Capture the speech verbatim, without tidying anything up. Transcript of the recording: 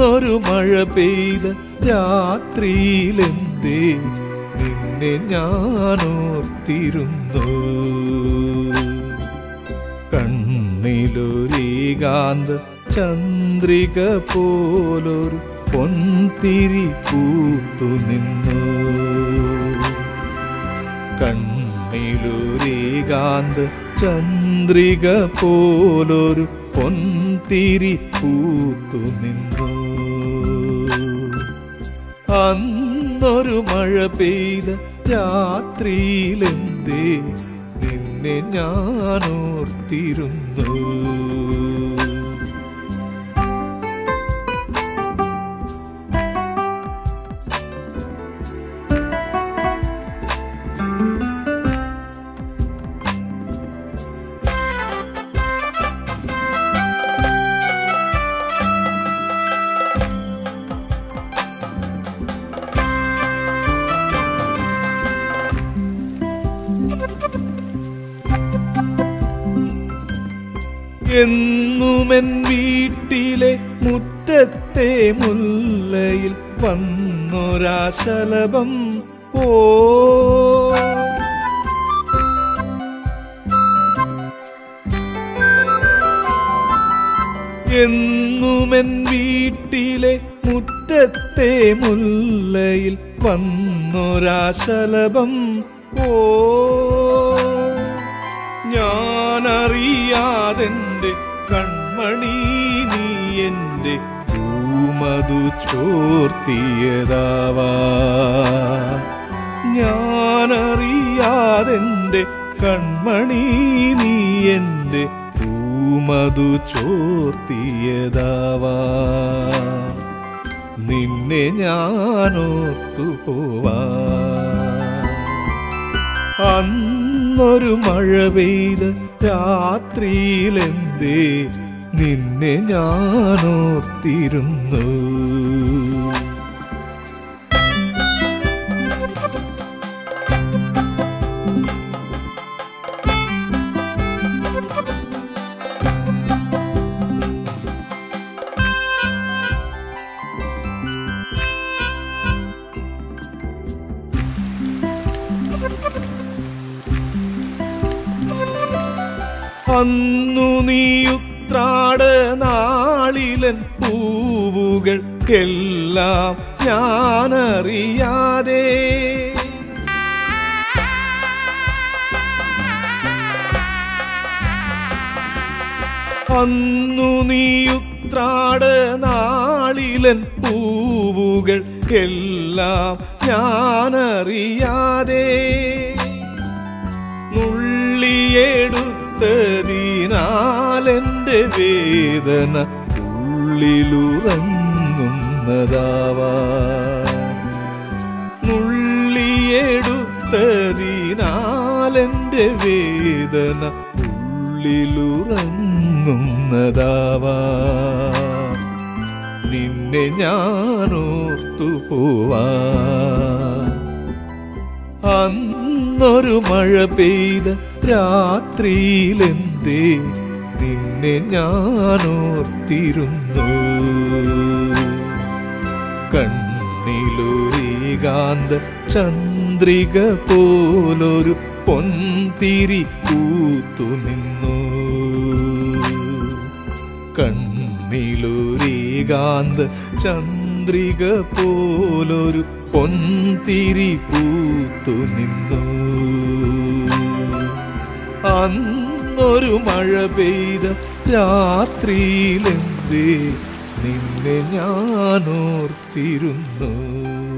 അന്നൊരു മഴ പെയ്ത രാത്രിയിലെന്തേ നിന്നെ ഞാനോർത്തിരുന്നു. കണ്ണിലൊരീകാന്ത ചന്ദ്രിക പോലൊരു പൊൻതിരി പൂത്തു നിന്നു. കണ്ണിലൊരീകാന്ത ചന്ദ്രിക പോലൊരു പൊൻതിരി പൂത്തു നിന്നു. അന്നൊരു മഴ പെയ്ത രാത്രിയിലെന്തേ നിന്നെ ഞാനോർത്തിരുന്നു. എന്നുമെൻ വീട്ടിലെ മുറ്റത്തെ മുല്ലയിൽ വന്നൊരാശലഭം ഓ എന്നുമെൻ വീട്ടിലെ മുറ്റത്തെ മുല്ലയിൽ വന്നൊരാശലഭം ഓ ഞാനറിയാതെന്റെ കൺമണി നീ എന്റെ പൂമധു ചോർത്തിയതാവാ. ഞാനറിയാതെന്റെ കൺമണി നീ എന്റെ പൂമധു ചോർത്തിയതാവാ. നിന്നെ ഞാനോർത്തു പോവാ. അന്നൊരു മഴ പെയ്ത രാത്രിയിലെന്തേ നിന്നെ ഞാനോർത്തിരുന്നു. അന്നു നീയുത്രാട നാളിലൻ പൂവുകൾ എല്ലാം ഞാനറിയാതെ അന്നു നീയുത്രാട നാളിലൻ പൂവുകൾ എല്ലാം ഞാനറിയാതെ നുള്ളിയെടുത്തതിനാലെന്റെ വേദന ഉള്ളിലുറങ്ങുന്നതാവാ. നുള്ളിയെടുത്തതിനാലെന്റെ വേദന ഉള്ളിലുറങ്ങുന്നതാവാ. നിന്നെ ഞാനോർത്തു പോവാ. അന്നൊരു മഴ പെയ്ത രാത്രിയിലെന്തേ നിന്നെ ഞാനോർത്തിരുന്നു. കണ്ണിലൊരീകാന്ത ചന്ദ്രിക പോലൊരു പൊൻതിരി പൂത്തു നിന്നു. കണ്ണിലൊരീകാന്ത ചന്ദ്രിക പോലൊരു പൊൻതിരി പൂത്തു നിന്നു. അന്നൊരു മഴ പെയ്ത രാത്രിയിലെന്തേ നിന്നെ ഞാനോർത്തിരുന്നു.